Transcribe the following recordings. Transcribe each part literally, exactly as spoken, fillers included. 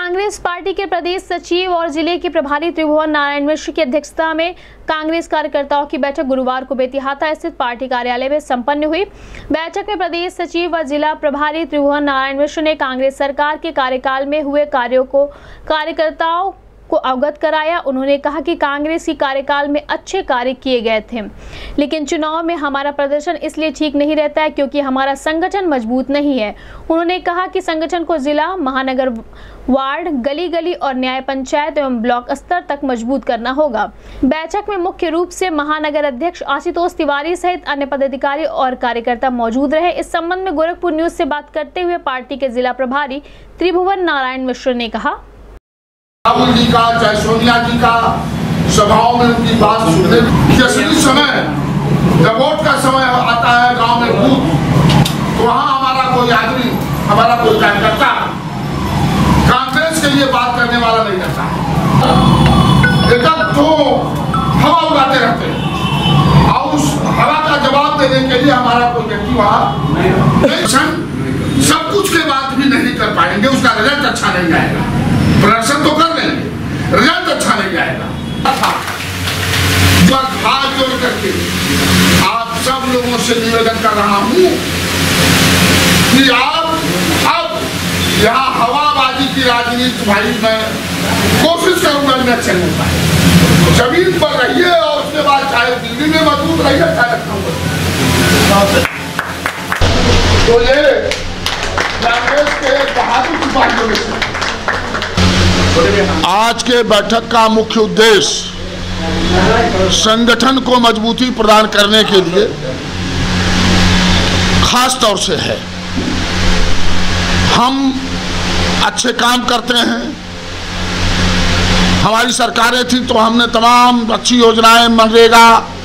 Congress party के प्रदेश सचिव और जिले के प्रभारी त्रिभुवन नारायण मिश्र की अध्यक्षता में कांग्रेस कार्यकर्ताओं की बैठक गुरुवार को बेतिहाता स्थित पार्टी कार्यालय में संपन्न हुई। बैठक में प्रदेश सचिव व जिला प्रभारी त्रिभुवन नारायण मिश्र ने कांग्रेस सरकार के कार्यकाल में हुए कार्यों को कार्यकर्ताओं को अवगत कराया। उन्होंने कहा कि कांग्रेस की कार्यकाल में अच्छे कार्य किए गए थे, लेकिन चुनाव में हमारा प्रदर्शन इसलिए ठीक नहीं रहता है क्योंकि हमारा संगठन मजबूत नहीं है। उन्होंने कहा कि संगठन को जिला, महानगर, वार्ड, गली गली और न्याय पंचायत एवं ब्लॉक स्तर तक मजबूत करना होगा। बैठक में मुख्य रूप से महानगर अध्यक्ष आशुतोष तिवारी सहित अन्य पदाधिकारी और कार्यकर्ता मौजूद रहे। इस संबंध में गोरखपुर न्यूज से बात करते हुए पार्टी के जिला प्रभारी त्रिभुवन नारायण मिश्र ने कहा, राहुल जी का, चाहे सोनिया जी का सभाओं में उनकी बात सुनने जैसे समय जब वोट का समय आता है गांव में बूथ, तो वहाँ हमारा कोई आदमी, हमारा कोई कार्यकर्ता कांग्रेस के लिए बात करने वाला नहीं रहता है। एक तो हवा उड़ाते रहते हैं और उस हवा का जवाब देने के लिए हमारा कोई व्यक्ति वहाँ सब कुछ के बाद भी नहीं कर पाएंगे, उसका रिजल्ट अच्छा नहीं आएगा। प्रदर्शन तो कर लेंगे, रिजल्ट अच्छा नहीं आएगा। हाथ जोड़ करके आप सब लोगों से निवेदन कर रहा हूँ कि आप अब यहाँ हवाबाजी की राजनीति, भाई मैं कोशिश करूंगा न चलने पाए। जमीन पर रहिए और उसके बाद चाहे दिल्ली में मजबूत रहिए, चाहे लखनऊ। तो ये कांग्रेस के बहादुर सिपाहियों में से आज के बैठक का मुख्य उद्देश्य संगठन को मजबूती प्रदान करने के लिए खास तौर से है। हम अच्छे काम करते हैं, हमारी सरकारें थी तो हमने तमाम अच्छी योजनाएं, मनरेगा,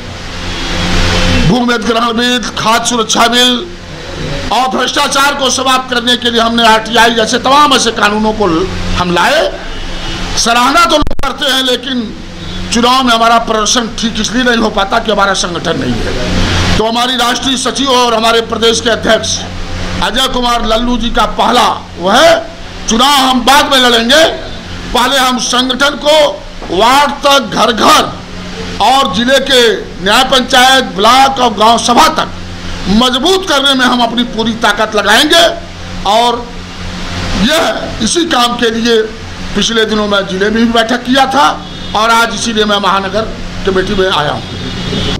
भूमि अधिग्रहण बिल, खाद्य सुरक्षा बिल और भ्रष्टाचार को समाप्त करने के लिए हमने आरटीआई जैसे तमाम ऐसे कानूनों को हम लाए। सराहना तो लोग करते हैं, लेकिन चुनाव में हमारा प्रदर्शन ठीक इसलिए नहीं हो पाता कि हमारा संगठन नहीं है। तो हमारी राष्ट्रीय सचिव और हमारे प्रदेश के अध्यक्ष अजय कुमार लल्लू जी का पहला वह है, चुनाव हम बाद में लड़ेंगे, पहले हम संगठन को वार्ड तक, घर घर और जिले के न्याय पंचायत, ब्लॉक और गांव सभा तक मजबूत करने में हम अपनी पूरी ताकत लगाएंगे। और यह इसी काम के लिए पिछले दिनों में जिले में भी बैठक किया था और आज इसीलिए मैं महानगर कमेटी में आया हूँ।